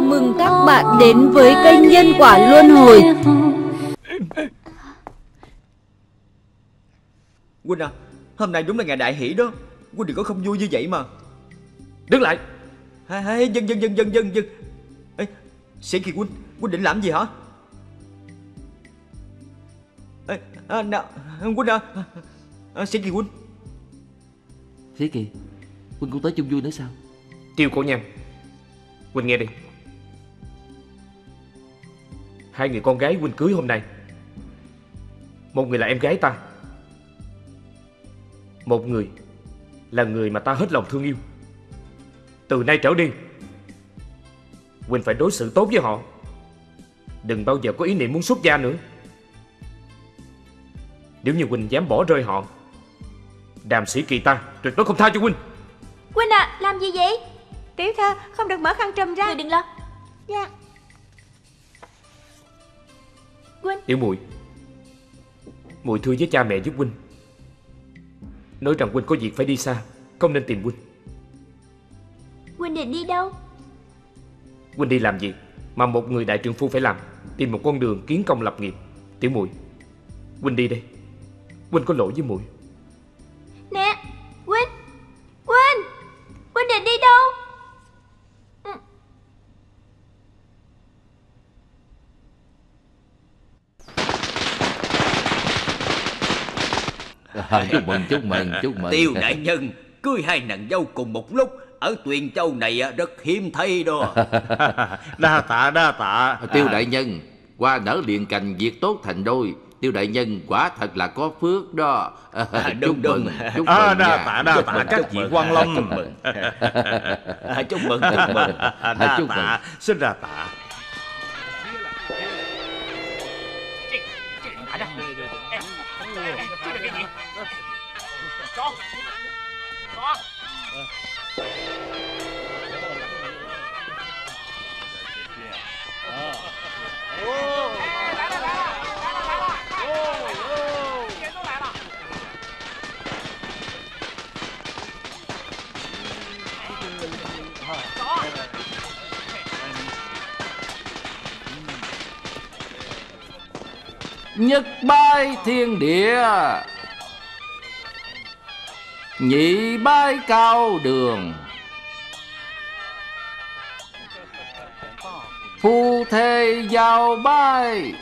mừng các bạn đến với kênh Nhân Quả Luân Hồi. Huynh à, hôm nay đúng là ngày đại hỷ đó. Huynh đừng có không vui như vậy mà. Đứng lại. Dân. Ê, Sĩ Kỳ Huynh định làm gì hả? Ê, Huynh à, Sĩ Kỳ Huynh. Sĩ Kỳ, Huynh cũng tới chung vui nữa sao? Tiêu Cổ Nham, Huynh nghe đi. Hai người con gái Huynh cưới hôm nay, một người là em gái ta, một người là người mà ta hết lòng thương yêu. Từ nay trở đi, Huynh phải đối xử tốt với họ. Đừng bao giờ có ý niệm muốn xuất gia nữa. Nếu như Huynh dám bỏ rơi họ, Đàm Sĩ Kỳ ta tuyệt đối không tha cho Huynh. Huynh à, làm gì vậy? Tiểu thơ, không được mở khăn trùm ra. Người đừng lo. Dạ. Huynh. Tiểu muội, muội thưa với cha mẹ giúp Huynh, nói rằng Huynh có việc phải đi xa, không nên tìm Huynh. Huynh định đi đâu? Huynh đi làm việc mà một người đại trượng phu phải làm, tìm một con đường kiến công lập nghiệp. Tiểu muội, Huynh đi đây. Huynh có lỗi với muội. Nè, Huynh định đi đâu? Chúc mừng. Tiêu đại nhân cưới hai nàng dâu cùng một lúc ở Tuyền Châu này rất hiếm thấy đó. Đa tạ. Tiêu đại nhân, hoa nở liền cành, việc tốt thành đôi. Tiêu đại nhân quả thật là có phước đó. Đúng. Chúc mừng. Đa tạ các vị quan long. Chúc mừng. Đa tạ, xin đa tạ. Nhất bái thiên địa, nhị bái cao đường, phu thê giao bái.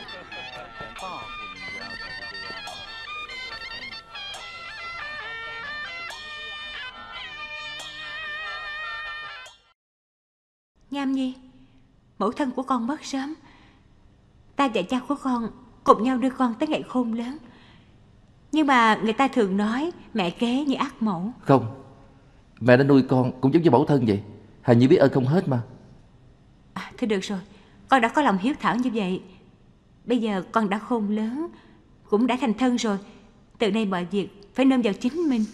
Nham Nhi, mẫu thân của con mất sớm. Ta và cha của con cùng nhau đưa con tới ngày khôn lớn. Nhưng mà người ta thường nói mẹ kế như ác mẫu. Không, mẹ đã nuôi con cũng giống như mẫu thân vậy. Hài Nhi biết ơn không hết mà. Thôi được rồi, con đã có lòng hiếu thảo như vậy. Bây giờ con đã khôn lớn, cũng đã thành thân rồi. Từ nay mọi việc phải nương vào chính mình.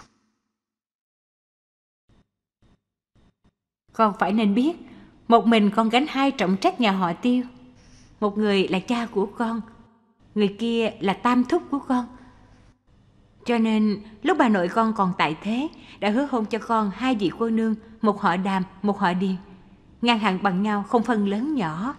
Con phải nên biết, một mình con gánh hai trọng trách nhà họ Tiêu. Một người là cha của con, người kia là tam thúc của con. Cho nên lúc bà nội con còn tại thế, đã hứa hôn cho con hai vị cô nương, một họ Đàm, một họ Điền, ngang hàng bằng nhau, không phân lớn nhỏ.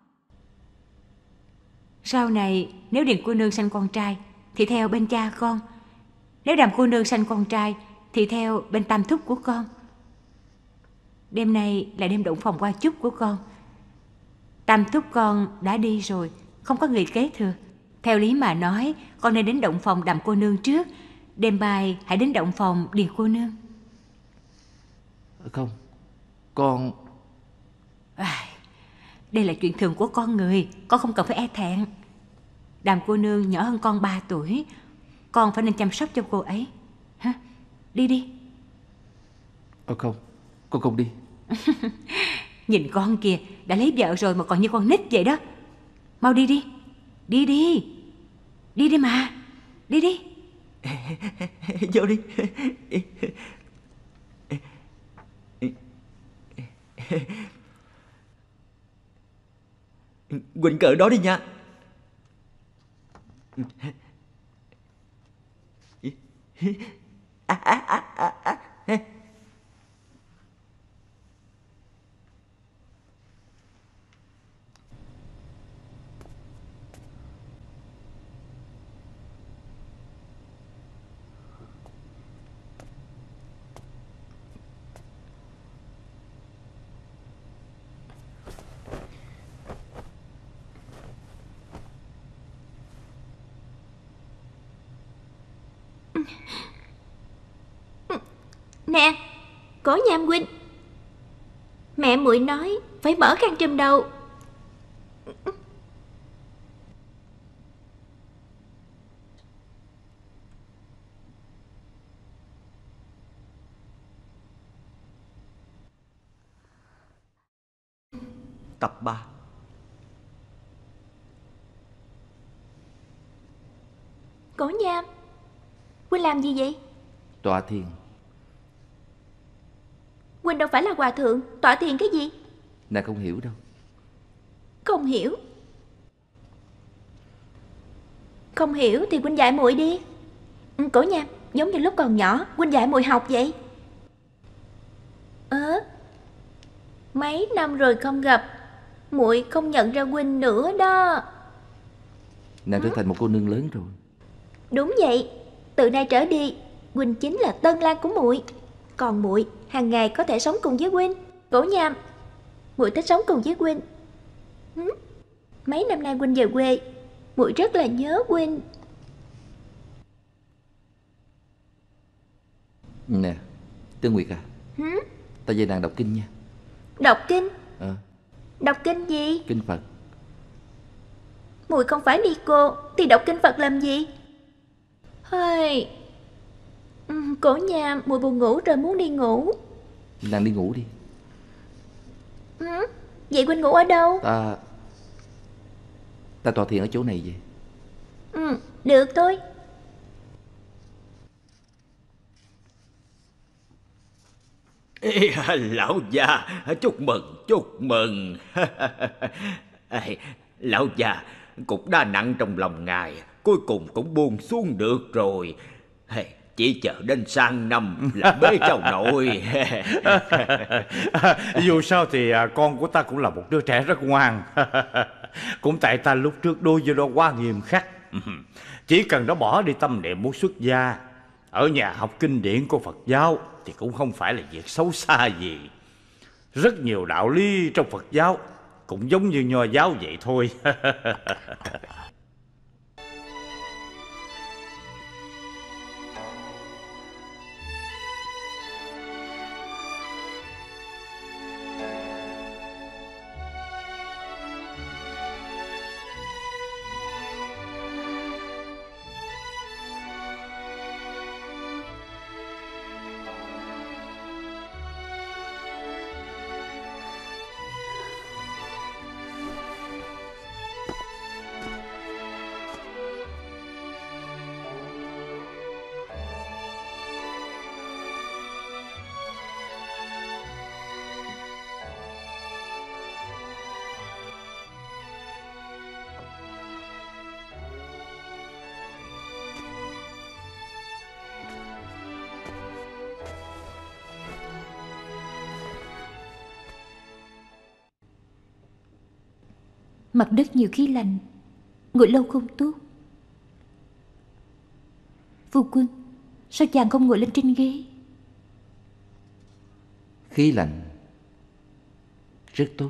Sau này nếu Điền cô nương sanh con trai thì theo bên cha con, nếu Đàm cô nương sanh con trai thì theo bên tam thúc của con. Đêm nay là đêm động phòng qua chúc của con. Tam thúc con đã đi rồi, không có người kế thừa. Theo lý mà nói, con nên đến động phòng Đàm cô nương trước. Đêm mai hãy đến động phòng Điền cô nương. Không, con... Đây là chuyện thường của con người, con không cần phải e thẹn. Đàm cô nương nhỏ hơn con 3 tuổi, con phải nên chăm sóc cho cô ấy. Ha? Đi. Không, con không đi. Nhìn con kìa, đã lấy vợ rồi mà còn như con nít vậy đó. Mau đi đi. Đi đi mà. Đi. Vô đi. Quỳnh cỡ đó đi nha. Nè, Cổ Nham huynh, mẹ muội nói phải mở khăn trùm đầu. Tập 3. Cổ Nham, huynh làm gì vậy? Tọa thiền. Huynh đâu phải là hòa thượng, tọa thiền cái gì? Nàng không hiểu đâu. Không hiểu. Không hiểu thì huynh dạy muội đi. Cổ Nham, giống như lúc còn nhỏ huynh dạy muội học vậy. Mấy năm rồi không gặp, muội không nhận ra huynh nữa đó. Nàng trở thành một cô nương lớn rồi. Đúng vậy, từ nay trở đi huynh chính là tân lang của muội. Còn muội hàng ngày có thể sống cùng với huynh. Cổ Nham, muội thích sống cùng với huynh. Mấy năm nay huynh về quê, muội rất là nhớ huynh. Nè, Tương Nguyệt à, ta dạy nàng đọc kinh nha. Đọc kinh? Đọc kinh gì? Kinh Phật. Muội không phải ni cô thì đọc kinh Phật làm gì? Hơi... Cổ Nham, muội buồn ngủ rồi, muốn đi ngủ. Nàng đi ngủ đi. Vậy huynh ngủ ở đâu? Ta tọa thiền ở chỗ này vậy. Được thôi. Lão già, chúc mừng, chúc mừng. Lão già, cục đá nặng trong lòng ngài cuối cùng cũng buông xuống được rồi. Chỉ chờ đến sang năm là bế cháu nội. Dù sao thì con của ta cũng là một đứa trẻ rất ngoan. Cũng tại ta lúc trước đối với nó quá nghiêm khắc. Chỉ cần nó bỏ đi tâm niệm muốn xuất gia, ở nhà học kinh điển của Phật giáo thì cũng không phải là việc xấu xa gì. Rất nhiều đạo lý trong Phật giáo cũng giống như Nho giáo vậy thôi. Mặt đất nhiều khí lạnh, ngồi lâu không tốt. Phu quân, sao chàng không ngồi lên trên ghế? Khí lạnh rất tốt.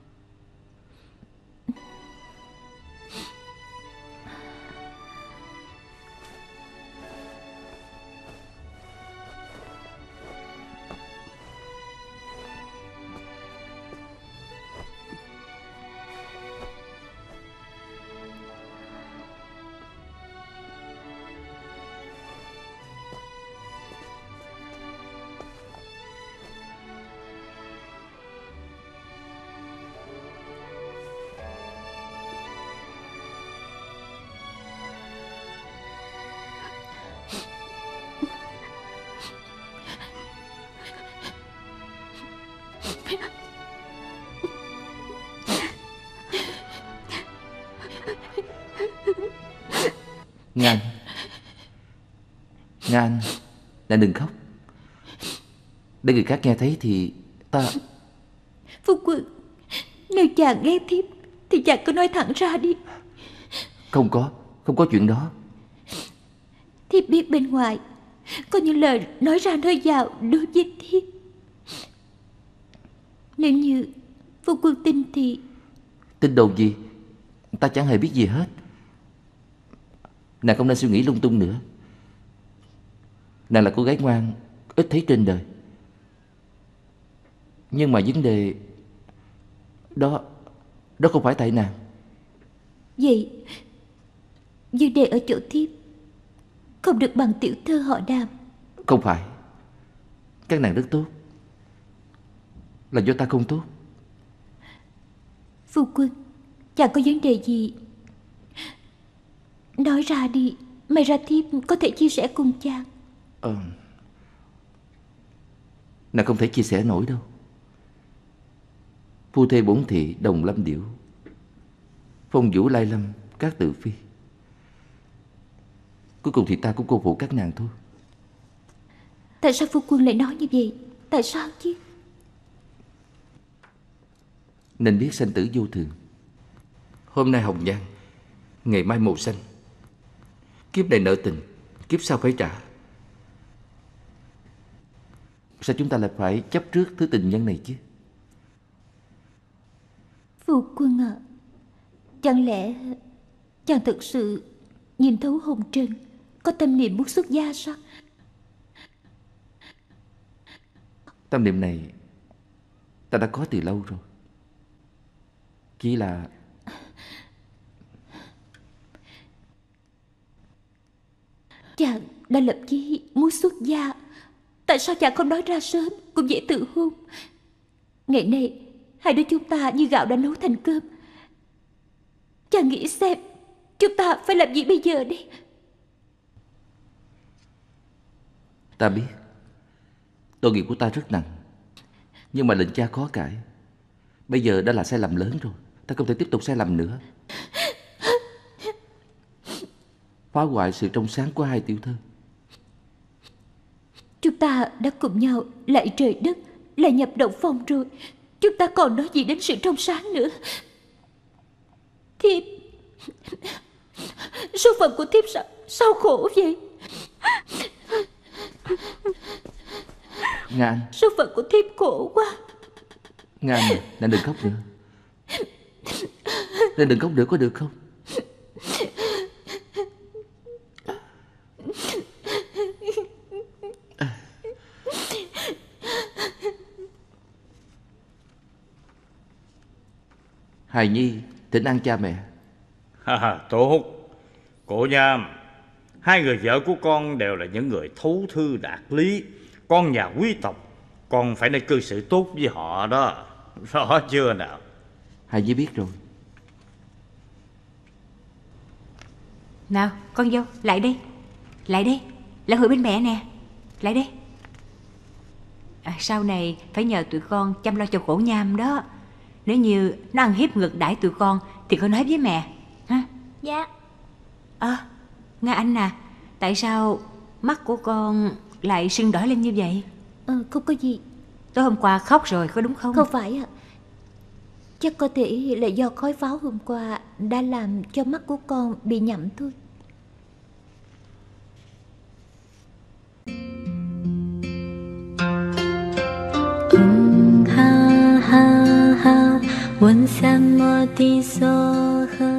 Ngàn, Ngàn đừng khóc. Để người khác nghe thấy thì ta... Phu quân, nếu chàng nghe thiếp thì chàng cứ nói thẳng ra đi. Không có chuyện đó. Thiếp biết bên ngoài có những lời nói ra nơi vào đối với thiếp. Nếu như phu quân tin thì... Tin đồn gì? Ta chẳng hề biết gì hết. Nàng không nên suy nghĩ lung tung nữa. Nàng là cô gái ngoan, ít thấy trên đời. Nhưng mà vấn đề đó không phải tại nàng. Vậy vấn đề ở chỗ thiếp không được bằng tiểu thư họ Đàm. Không phải. Các nàng rất tốt. Là do ta không tốt. Phu quân, chẳng có vấn đề gì, nói ra đi, may ra thiếp có thể chia sẻ cùng chàng. Nàng không thể chia sẻ nổi đâu. Phu thê bổn thị đồng lâm điểu, phong vũ lai lâm, các tự phi. Cuối cùng thì ta cũng cô phụ các nàng thôi. Tại sao phu quân lại nói như vậy? Tại sao chứ? Nên biết sanh tử vô thường. Hôm nay hồng nhan, ngày mai màu xanh. Kiếp này nợ tình, kiếp sau phải trả. Sao chúng ta lại phải chấp trước thứ tình nhân này chứ? Phu quân ạ, chẳng lẽ chàng thực sự nhìn thấu hồng trần, có tâm niệm muốn xuất gia sao? Tâm niệm này ta đã có từ lâu rồi. Chỉ là chàng đã lập chí muốn xuất gia, tại sao chàng không nói ra sớm, cũng dễ tự hôn. Ngày nay hai đứa chúng ta như gạo đã nấu thành cơm. Chàng nghĩ xem, chúng ta phải làm gì bây giờ đi? ta biết tội nghiệp của ta rất nặng, nhưng mà lệnh cha khó cãi. Bây giờ đã là sai lầm lớn rồi, ta không thể tiếp tục sai lầm nữa, phá hoại sự trong sáng của hai tiểu thơ. Chúng ta đã cùng nhau lạy trời đất, lại nhập động phòng rồi, chúng ta còn nói gì đến sự trong sáng nữa? Thiếp, số phận của thiếp sao khổ vậy? Nga Anh, Số phận của thiếp khổ quá. Nga Anh, nàng đừng khóc nữa. Nàng đừng khóc nữa có được không? Hài Nhi thỉnh an cha mẹ. Tốt. Cổ Nham, hai người vợ của con đều là những người thấu thư đạt lý, con nhà quý tộc, con phải nên cư xử tốt với họ đó, rõ chưa nào? Hài Nhi biết rồi. Nào con dâu, lại đây. Lại đây, lại hội bên mẹ nè. Lại đây. Sau này phải nhờ tụi con chăm lo cho Cổ Nham đó. Nếu như nó ăn hiếp ngược đãi tụi con thì con nói với mẹ ha. Dạ. Nga Anh à, tại sao mắt của con lại sưng đỏ lên như vậy? Không có gì. Tối hôm qua khóc rồi có đúng không? Không phải ạ. Chắc có thể là do khói pháo hôm qua đã làm cho mắt của con bị nhậm thôi. ha ha ha, 问三摩地梭诃。